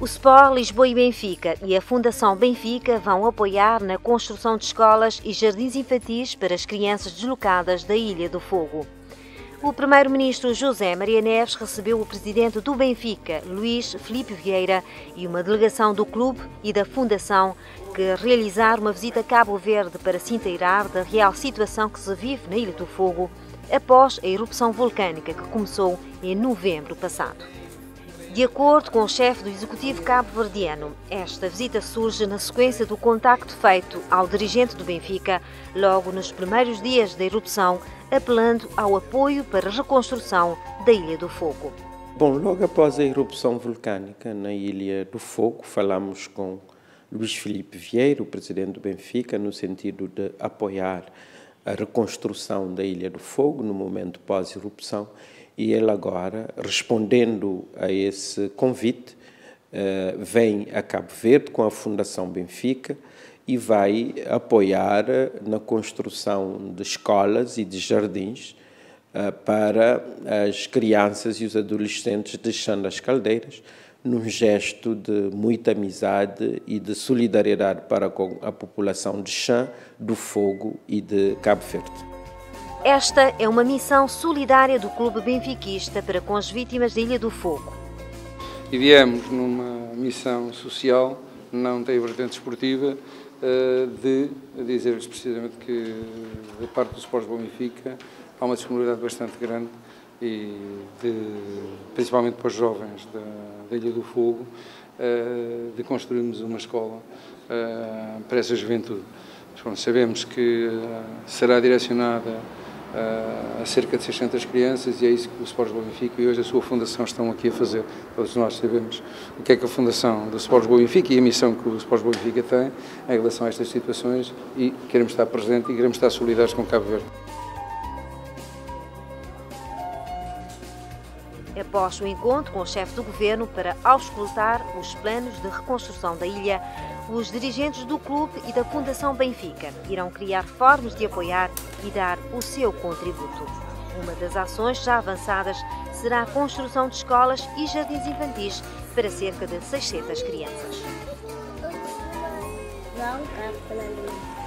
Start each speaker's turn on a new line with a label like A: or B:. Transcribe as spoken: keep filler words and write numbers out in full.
A: O Sport Lisboa e Benfica e a Fundação Benfica vão apoiar na construção de escolas e jardins infantis para as crianças deslocadas da Ilha do Fogo. O primeiro-ministro José Maria Neves recebeu o presidente do Benfica, Luís Filipe Vieira, e uma delegação do clube e da Fundação que realizaram uma visita a Cabo Verde para se inteirar da real situação que se vive na Ilha do Fogo após a erupção vulcânica que começou em novembro passado. De acordo com o chefe do Executivo cabo-verdiano, esta visita surge na sequência do contacto feito ao dirigente do Benfica logo nos primeiros dias da erupção, apelando ao apoio para a reconstrução da Ilha do Fogo.
B: Bom, logo após a erupção vulcânica na Ilha do Fogo, falamos com Luís Filipe Vieira, o presidente do Benfica, no sentido de apoiar a reconstrução da Ilha do Fogo no momento pós-erupção. E ele agora, respondendo a esse convite, vem a Cabo Verde com a Fundação Benfica e vai apoiar na construção de escolas e de jardins para as crianças e os adolescentes de Chã das Caldeiras, num gesto de muita amizade e de solidariedade para com a população de Chã, do Fogo e de Cabo Verde.
A: Esta é uma missão solidária do Clube Benfiquista para com as vítimas da Ilha do Fogo.
C: E viemos numa missão social, não tem vertente esportiva, de dizer-lhes precisamente que, da parte do Sport Lisboa e Benfica, há uma disponibilidade bastante grande, e de, principalmente para os jovens da, da Ilha do Fogo, de construirmos uma escola para essa juventude. Sabemos que será direcionada a cerca de seiscentas crianças e é isso que o Sport Lisboa e Benfica e hoje a sua Fundação estão aqui a fazer. Todos nós sabemos o que é que a Fundação do Sport Lisboa e Benfica e a missão que o Sport Lisboa e Benfica tem em relação a estas situações e queremos estar presentes e queremos estar solidários com Cabo Verde.
A: Após o encontro com o chefe do governo para auscultar os planos de reconstrução da ilha, os dirigentes do clube e da Fundação Benfica irão criar formas de apoiar e dar o seu contributo. Uma das ações já avançadas será a construção de escolas e jardins infantis para cerca de seiscentas crianças.
D: Não,